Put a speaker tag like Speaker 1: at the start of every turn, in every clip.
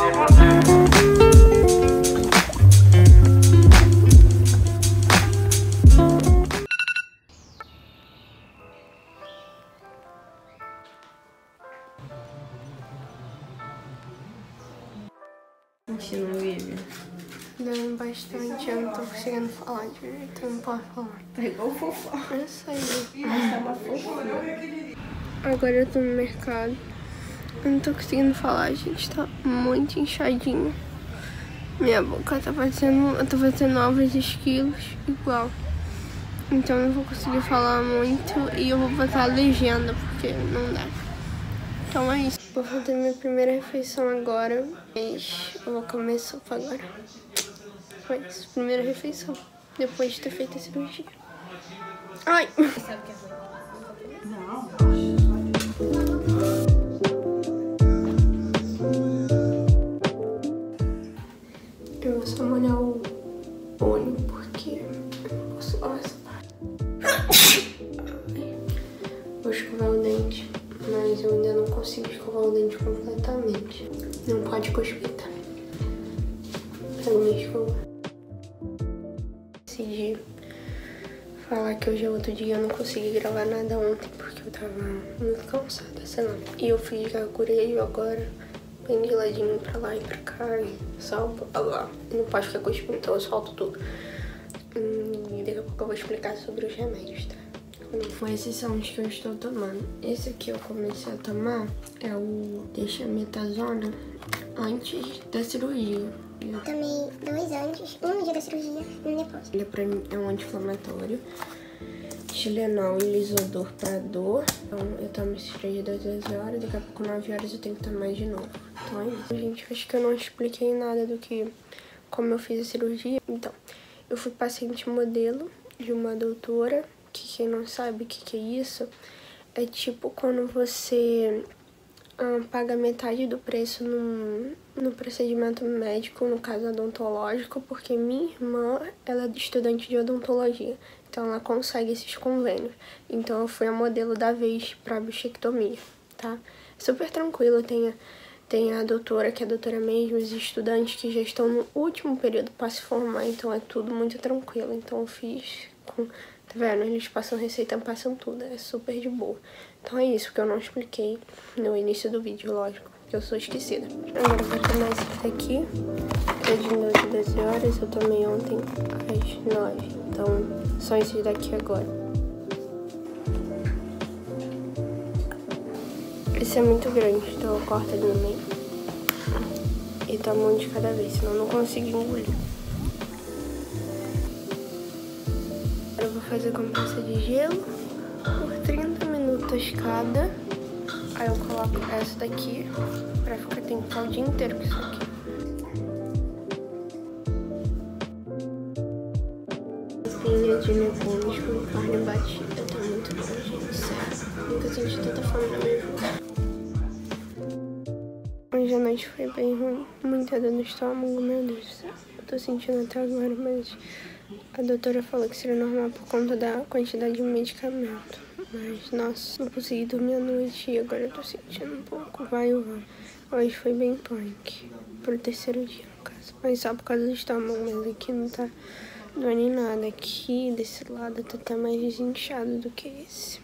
Speaker 1: Sentindo, Vivi?
Speaker 2: Dando bastante, eu não tô conseguindo falar direito, eu não posso falar.
Speaker 1: Tá igual fofó.
Speaker 2: Eu sei.
Speaker 1: Mas tá uma fofura.
Speaker 2: Agora eu tô no mercado. Eu não tô conseguindo falar, gente. Tá muito inchadinho. Minha boca tá fazendo... Eu tô fazendo ovos de esquilos igual. Então eu não vou conseguir falar muito. E eu vou botar a legenda, porque não dá. Então é isso. Vou fazer minha primeira refeição agora. Mas eu vou comer sopa agora. Foi isso. Primeira refeição. Depois de ter feito a cirurgia. Ai!
Speaker 1: Sabe o que é ruim? Não.
Speaker 2: Eu vou só molhar o olho porque eu não posso lavar essa parte. Vou escovar o dente, mas eu ainda não consigo escovar o dente completamente. Não pode cuspir, tá? Eu me escovar. Decidi falar que hoje é outro dia, eu não consegui gravar nada ontem porque eu tava muito cansada, sei lá. E eu fiz gargurejo agora. Bem de ladinho pra lá e pra cá, e salvo, lá. Não pode ficar cuspindo, então eu solto tudo. E daqui a pouco eu vou explicar sobre os remédios, tá? Esses são os que eu estou tomando. Esse aqui eu comecei a tomar é o dexametasona antes da cirurgia.
Speaker 3: Eu tomei 2 antes, um no dia da cirurgia e um depois.
Speaker 2: Ele pra mim é um anti-inflamatório. Tilenol e lisodor pra dor. Então eu tomo esse spray de 2 horas, daqui a pouco 9 horas eu tenho que tomar de novo. Então é isso. Gente, acho que eu não expliquei nada do que... como eu fiz a cirurgia. Então, eu fui paciente modelo de uma doutora, que quem não sabe o que é isso, é tipo quando você paga metade do preço no procedimento médico, no caso odontológico, porque minha irmã, ela é estudante de odontologia. Então ela consegue esses convênios. Então eu fui a modelo da vez pra bichectomia, tá? Super tranquilo, tem a doutora, que é a doutora mesmo, os estudantes que já estão no último período pra se formar, então é tudo muito tranquilo. Então eu fiz com... Tá vendo? Eles passam receita, passam tudo, é super de boa. Então é isso que eu não expliquei no início do vídeo, lógico, porque eu sou esquecida. Agora eu vou tomar esse daqui, que é de 12 horas, eu tomei ontem às 9. Então, só esses daqui agora. Esse é muito grande, então eu corto ele no meio. E tomo um de cada vez, senão eu não consigo engolir. Agora eu vou fazer compressa de gelo por 30 minutos cada. Aí eu coloco essa daqui pra ficar, tem que ficar o dia inteiro com isso aqui. Pinha de legumes com carne batida, tá muito bom, gente, sério. Nunca senti tanta fome na minha vida. Hoje a noite foi bem ruim, muita dor no estômago, meu Deus do céu. Eu tô sentindo até agora, mas a doutora falou que seria normal por conta da quantidade de medicamento. Mas, nossa, não consegui dormir à noite e agora eu tô sentindo um pouco, vai ou vai. Hoje foi bem punk, pro 3º dia, no caso. Mas só por causa do estômago, mas aqui não tá doendo em nada. Aqui, desse lado, tá até mais desinchado do que esse.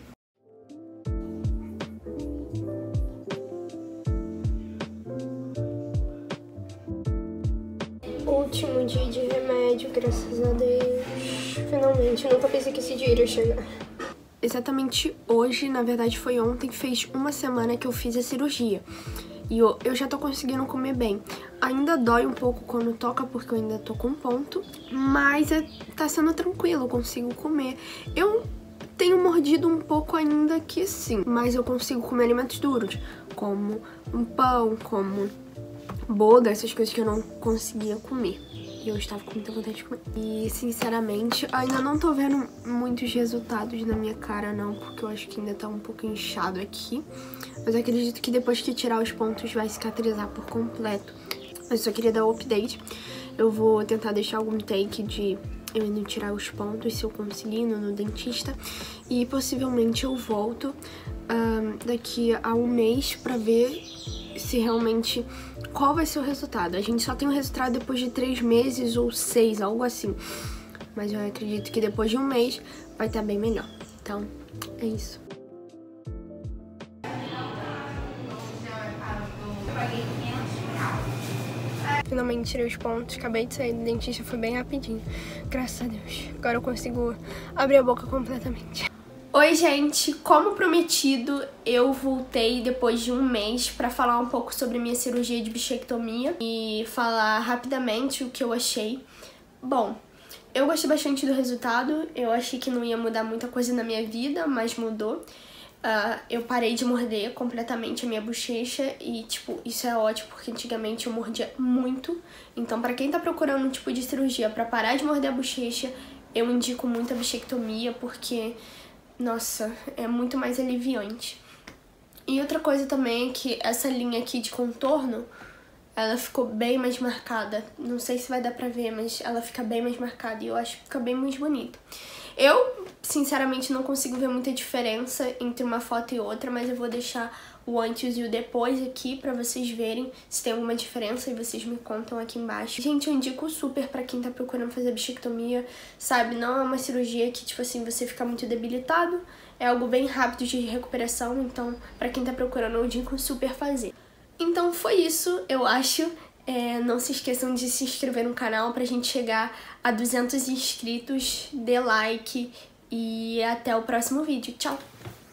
Speaker 2: Último dia de remédio, graças a Deus. Finalmente, nunca pensei que esse dia iria chegar. Exatamente hoje, na verdade foi ontem, fez uma semana que eu fiz a cirurgia. E eu já tô conseguindo comer bem. Ainda dói um pouco quando toca, porque eu ainda tô com ponto. Mas tá sendo tranquilo, eu consigo comer. Eu tenho mordido um pouco ainda que sim, mas eu consigo comer alimentos duros, como um pão, como boda, essas coisas que eu não conseguia comer. E eu estava com muita vontade de comer. E, sinceramente, ainda não tô vendo muitos resultados na minha cara, não, porque eu acho que ainda tá um pouco inchado aqui. Mas eu acredito que depois que tirar os pontos vai cicatrizar por completo. Mas eu só queria dar um update. Eu vou tentar deixar algum take de eu indo tirar os pontos, se eu conseguir, no dentista. E possivelmente eu volto daqui a um mês pra ver se realmente qual vai ser o resultado. A gente só tem o resultado depois de 3 meses ou 6, algo assim. Mas eu acredito que depois de um mês vai estar bem melhor. Então, é isso. Finalmente tirei os pontos, acabei de sair do dentista, foi bem rapidinho. Graças a Deus. Agora eu consigo abrir a boca completamente. Oi, gente! Como prometido, eu voltei depois de um mês pra falar um pouco sobre minha cirurgia de bichectomia e falar rapidamente o que eu achei. Bom, eu gostei bastante do resultado, eu achei que não ia mudar muita coisa na minha vida, mas mudou. Eu parei de morder completamente a minha bochecha e, tipo, isso é ótimo porque antigamente eu mordia muito. Então, pra quem tá procurando um tipo de cirurgia pra parar de morder a bochecha, eu indico muito a bichectomia porque, nossa, é muito mais aliviante. E outra coisa também é que essa linha aqui de contorno, ela ficou bem mais marcada. Não sei se vai dar pra ver, mas ela fica bem mais marcada e eu acho que fica bem mais bonita. Eu, sinceramente, não consigo ver muita diferença entre uma foto e outra, mas eu vou deixar o antes e o depois aqui pra vocês verem se tem alguma diferença e vocês me contam aqui embaixo. Gente, eu indico super pra quem tá procurando fazer bichectomia, sabe? Não é uma cirurgia que, tipo assim, você fica muito debilitado, é algo bem rápido de recuperação, então pra quem tá procurando eu indico super fazer. Então foi isso, eu acho. Não se esqueçam de se inscrever no canal pra gente chegar a 200 inscritos, dê like e até o próximo vídeo. Tchau!